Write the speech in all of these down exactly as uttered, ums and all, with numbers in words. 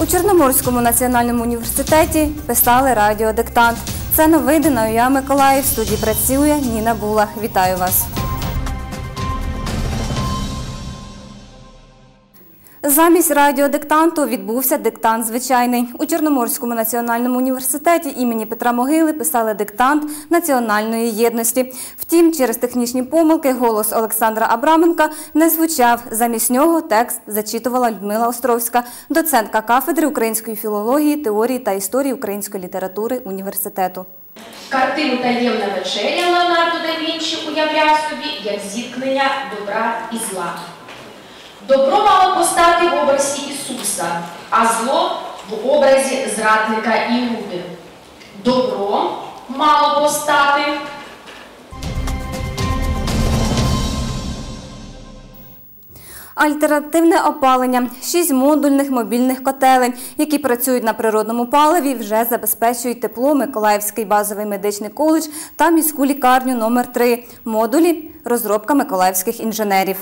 У Чорноморському національному університеті писали радіодиктант. Це новини на УЯ Миколаїв. В студії працює Ніна Булах. Вітаю вас. Замість радіодиктанту відбувся диктант звичайний. У Чорноморському національному університеті імені Петра Могили писали диктант національної єдності. Втім, через технічні помилки голос Олександра Абраменка не звучав. Замість нього текст зачитувала Людмила Островська, доцентка кафедри української філології, теорії та історії української літератури університету. Картину «Таємна вечеря» Леонардо да Вінчі уявляв собі як зіткнення добра і зла. Добро мало постати в образі Ісуса, а зло в образі зрадника Іуди. Добро мало постати. Альтернативне опалення. Шість модульних мобільних котелень, які працюють на природному паливі, вже забезпечують тепло Миколаївський базовий медичний коледж та міську лікарню номер три. Модулі – розробка миколаївських інженерів.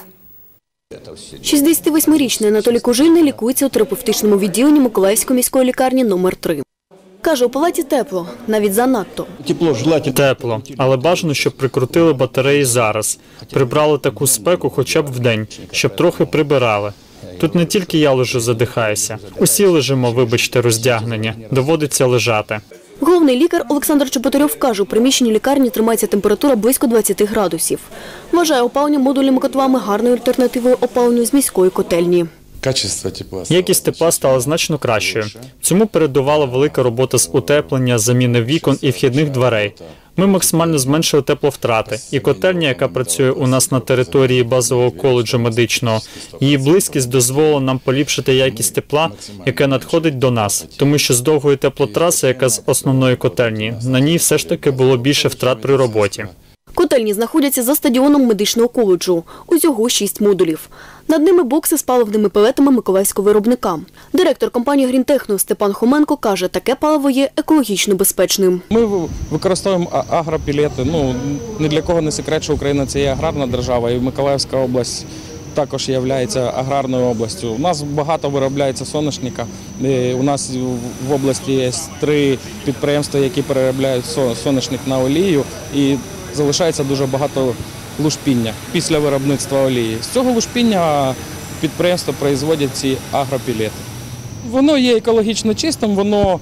шістдесятивосьмирічний Анатолій Кужильний лікується у терапевтичному відділенні Миколаївської міської лікарні номер три. Каже, у палаті тепло, навіть занадто. Тепло, але бажано, щоб прикрутили батареї зараз. Прибрали таку спеку хоча б вдень, щоб трохи прибирали. Тут не тільки я лежу, задихаюся. Усі лежимо, вибачте, роздягнені. Доводиться лежати. Головний лікар Олександр Чеботарьов каже, у приміщенні лікарні тримається температура близько двадцяти градусів. Вважає опалення модульними котлами гарною альтернативою опаленню з міської котельні. Якість тепла стала значно кращою. Цьому передувала велика робота з утеплення, заміни вікон і вхідних дверей. Ми максимально зменшили тепловтрати. І котельня, яка працює у нас на території базового коледжу медичного, її близькість дозволила нам поліпшити якість тепла, яке надходить до нас. Тому що з довгої теплотраси, яка з основної котельні, на ній все ж таки було більше втрат при роботі. Котельні знаходяться за стадіоном медичного коледжу. Усього шість модулів. Над ними бокси з паливними пелетами миколаївського виробника. Директор компанії «Грінтехно» Степан Хоменко каже, таке паливо є екологічно безпечним. Ми використовуємо агропілети. Ну, ні для кого не секрет, що Україна – це є аграрна держава, і Миколаївська область також є аграрною областю. У нас багато виробляється соняшника. У нас в області є три підприємства, які переробляють соняшник на олію. І залишається дуже багато лушпіння після виробництва олії. З цього лушпіння підприємства производять ці агропілети. Воно є екологічно чистим, воно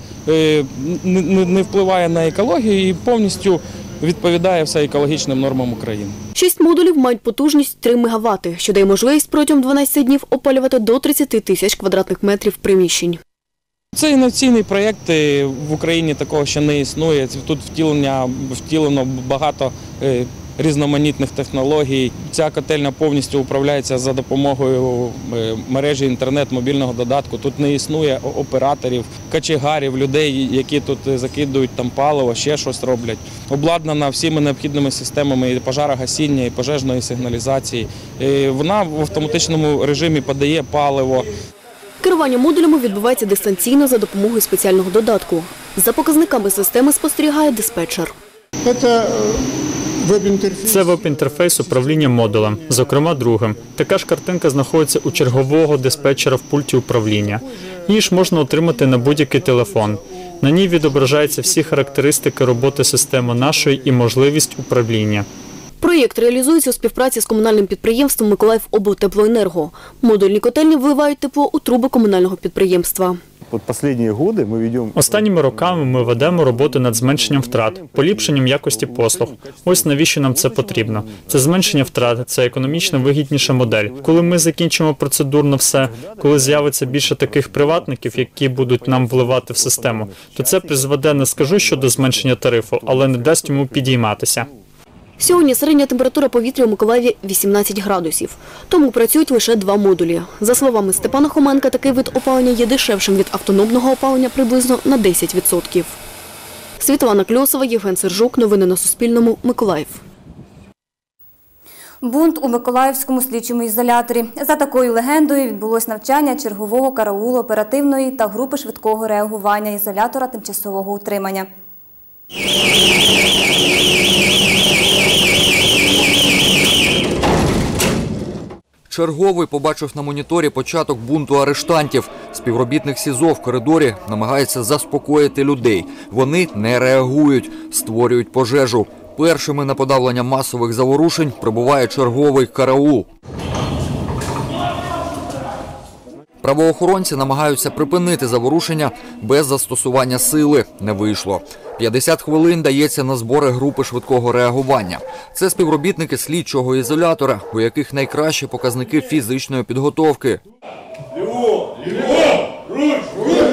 не впливає на екологію і повністю відповідає все екологічним нормам України. Шість модулів мають потужність три мегавати, що дає можливість протягом дванадцяти днів опалювати до тридцяти тисяч квадратних метрів приміщень. Це інноваційний проєкт, в Україні такого ще не існує. Тут втілення, втілено багато різноманітних технологій. Ця котельня повністю управляється за допомогою мережі інтернет, мобільного додатку. Тут не існує операторів, кочегарів, людей, які тут закидують там паливо, ще щось роблять. Обладнана всіми необхідними системами і пожарогасіння, і пожежної сигналізації. Вона в автоматичному режимі подає паливо. Керування модулями відбувається дистанційно за допомогою спеціального додатку. За показниками системи спостерігає диспетчер. Це веб-інтерфейс управління модулем, зокрема другим. Така ж картинка знаходиться у чергового диспетчера в пульті управління. Її ж можна отримати на будь-який телефон. На ній відображаються всі характеристики роботи системи нашої і можливість управління. Проєкт реалізується у співпраці з комунальним підприємством «Миколаївоблтеплоенерго». Модульні котельні вливають тепло у труби комунального підприємства. Останніми роками ми ведемо роботу над зменшенням втрат, поліпшенням якості послуг. Ось навіщо нам це потрібно. Це зменшення втрат, це економічно вигідніша модель. Коли ми закінчимо процедурно все, коли з'явиться більше таких приватників, які будуть нам вливати в систему, то це призведе, не скажу, що до зменшення тарифу, але не дасть йому підійматися. Сьогодні середня температура повітря у Миколаєві вісімнадцять градусів. Тому працюють лише два модулі. За словами Степана Хоменка, такий вид опалення є дешевшим від автономного опалення приблизно на десять відсотків. Світлана Кльосова, Євген Сержук. Новини на Суспільному. Миколаїв. Бунт у Миколаївському слідчому ізоляторі. За такою легендою відбулось навчання чергового караулу оперативної та групи швидкого реагування ізолятора тимчасового утримання. Черговий побачив на моніторі початок бунту арештантів. Співробітник СІЗО в коридорі намагається заспокоїти людей. Вони не реагують, створюють пожежу. Першими на подавлення масових заворушень прибуває черговий караул. Правоохоронці намагаються припинити заворушення без застосування сили. Не вийшло. п'ятдесят хвилин дається на збори групи швидкого реагування. Це співробітники слідчого ізолятора, у яких найкращі показники фізичної підготовки. Ліво! Ліво! Руч! Руч!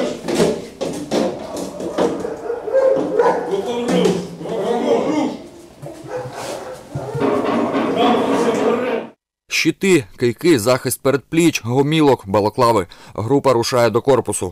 Готов руч! Готов руч! Щити, кийки, захист передпліч, гомілок, балаклави. Група рушає до корпусу.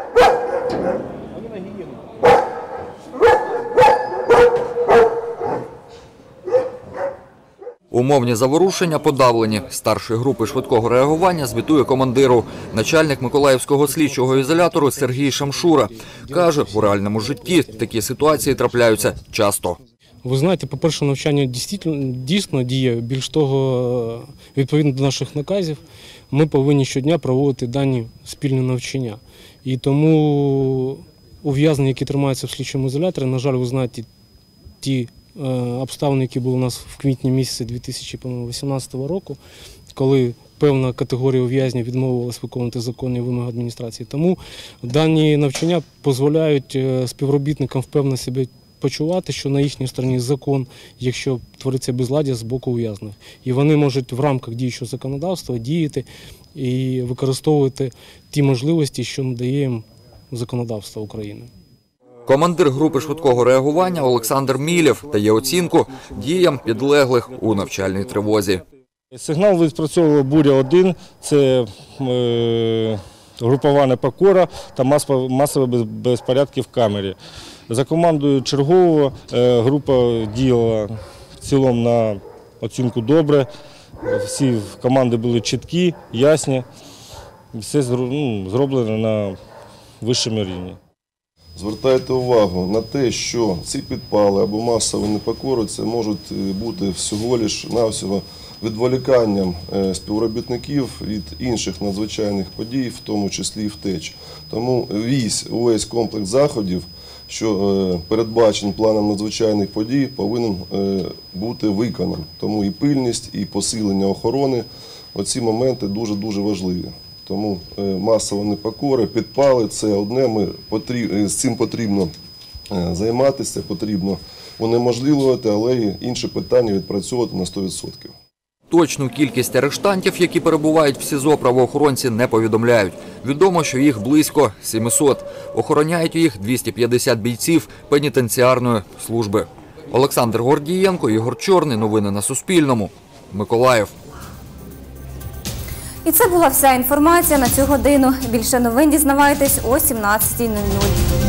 Умовні заворушення подавлені. Старший групи швидкого реагування звітує командиру. Начальник Миколаївського слідчого ізолятору Сергій Шамшура. Каже, у реальному житті такі ситуації трапляються часто. Ви знаєте, по-перше, навчання дійсно, дійсно діє. Більш того, відповідно до наших наказів, ми повинні щодня проводити дані спільні навчання. І тому ув'язнені, які тримаються в слідчому ізоляторі, на жаль, ви знаєте, ті е, обставини, які були у нас в квітні місяці дві тисячі вісімнадцятого року, коли певна категорія ув'язнів відмовилась виконувати законні вимоги адміністрації. Тому дані навчання дозволяють співробітникам впевнено себе почувати, що на їхній стороні закон, якщо твориться безладдя з боку ув'язнених. І вони можуть в рамках діючого законодавства діяти і використовувати ті можливості, що надає їм законодавство України. Командир групи швидкого реагування Олександр Мілєв дає оцінку діям підлеглих у навчальній тривозі. Сигнал відпрацьовувала буря один, це е, групова непокора та масові безпорядки в камері. За командою чергового е, група діяла в цілому на оцінку добре, всі команди були чіткі, ясні, все ну, зроблено на вищому рівні. Звертайте увагу на те, що ці підпали або масові непокори це можуть бути всього лиш навсього відволіканням співробітників від інших надзвичайних подій, в тому числі і втеч. Тому весь, увесь комплекс заходів, що передбачений планом надзвичайних подій, повинен бути виконаний. Тому і пильність, і посилення охорони – оці моменти дуже-дуже важливі. Тому масові непокори, підпали – це одне, ми, з цим потрібно займатися, потрібно унеможливувати, але і інші питання відпрацьовувати на сто відсотків. Точну кількість арештантів, які перебувають в СІЗО, правоохоронці не повідомляють. Відомо, що їх близько сімсот. Охороняють їх двісті п'ятдесят бійців пенітенціарної служби. Олександр Гордієнко, Ігор Чорний. Новини на Суспільному. Миколаїв. І це була вся інформація на цю годину. Більше новин дізнавайтесь о сімнадцятій нуль нуль.